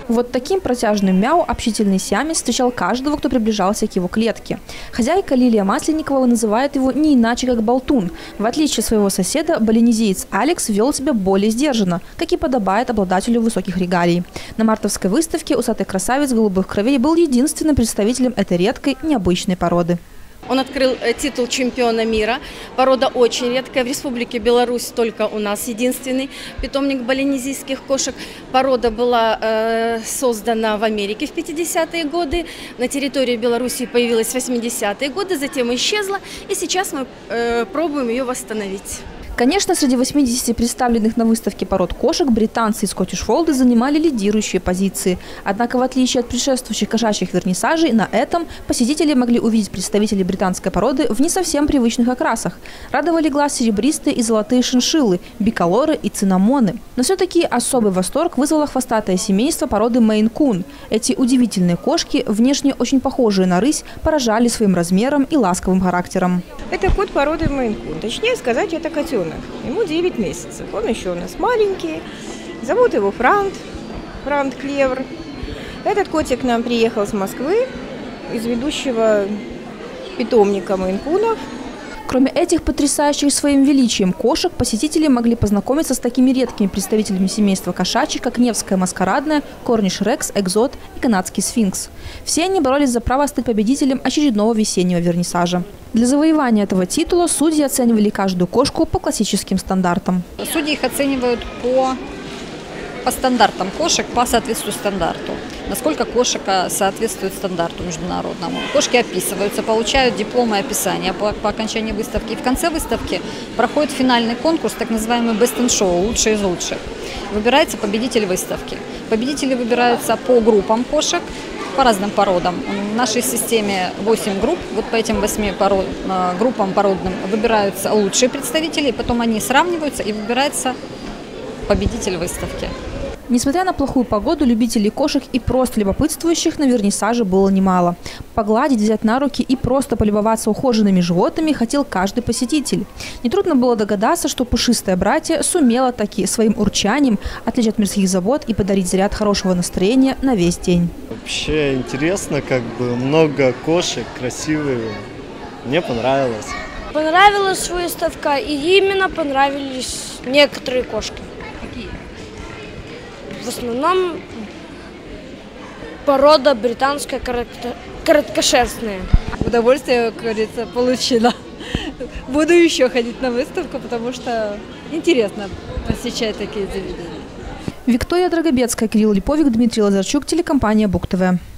Вот таким протяжным мяу общительный сиамец встречал каждого, кто приближался к его клетке. Хозяйка Лилия Масленникова называет его не иначе, как болтун. В отличие от своего соседа, балинезиец Алекс вел себя более сдержанно, как и подобает обладателю высоких регалий. На мартовской выставке усатый красавец голубых кровей был единственным представителем этой редкой, необычной породы. Он открыл титул чемпиона мира. Порода очень редкая. В Республике Беларусь только у нас единственный питомник балинезийских кошек. Порода была создана в Америке в 50-е годы. На территории Беларуси появилась в 80-е годы, затем исчезла. И сейчас мы пробуем ее восстановить. Конечно, среди 80 представленных на выставке пород кошек британцы и скоттиш-фолды занимали лидирующие позиции. Однако, в отличие от предшествующих кошачьих вернисажей, на этом посетители могли увидеть представителей британской породы в не совсем привычных окрасах. Радовали глаз серебристые и золотые шиншиллы, биколоры и цинамоны. Но все-таки особый восторг вызвало хвостатое семейство породы Мейн-кун. Эти удивительные кошки, внешне очень похожие на рысь, поражали своим размером и ласковым характером. Это кот породы Мейн-кун. Точнее сказать, это котенок. Ему 9 месяцев. Он еще у нас маленький. Зовут его Франт Клевр. Этот котик к нам приехал с Москвы, из ведущего питомника Мейн-кунов. Кроме этих потрясающих своим величием кошек, посетители могли познакомиться с такими редкими представителями семейства кошачьих, как Невская маскарадная, Корниш Рекс, Экзот и канадский сфинкс. Все они боролись за право стать победителем очередного весеннего вернисажа. Для завоевания этого титула судьи оценивали каждую кошку по классическим стандартам. Судьи их оценивают по стандартам кошек, по соответствию стандарту. Насколько кошка соответствует стандарту международному. Кошки описываются, получают дипломы и описания по окончании выставки. И в конце выставки проходит финальный конкурс, так называемый Best in Show, лучшие из лучших. Выбирается победитель выставки. Победители выбираются по группам кошек, по разным породам. В нашей системе 8 групп. Вот по этим 8 группам породным выбираются лучшие представители, потом они сравниваются и выбирается победитель выставки. Несмотря на плохую погоду, любителей кошек и просто любопытствующих на вернисаже было немало. Погладить, взять на руки и просто полюбоваться ухоженными животными хотел каждый посетитель. Нетрудно было догадаться, что пушистое братье сумело таки своим урчанием отвлечь от мирских забот и подарить заряд хорошего настроения на весь день. Вообще интересно, много кошек, красивые. Мне понравилось. Понравилась выставка, и именно понравились некоторые кошки. Какие? В основном порода британская короткошерстная. Удовольствие, как говорится, получила. Буду еще ходить на выставку, потому что интересно посещать такие заведения. Виктория Драгобецкая, Кирилл Липовик, Дмитрий Лазарчук, телекомпания Бук ТВ.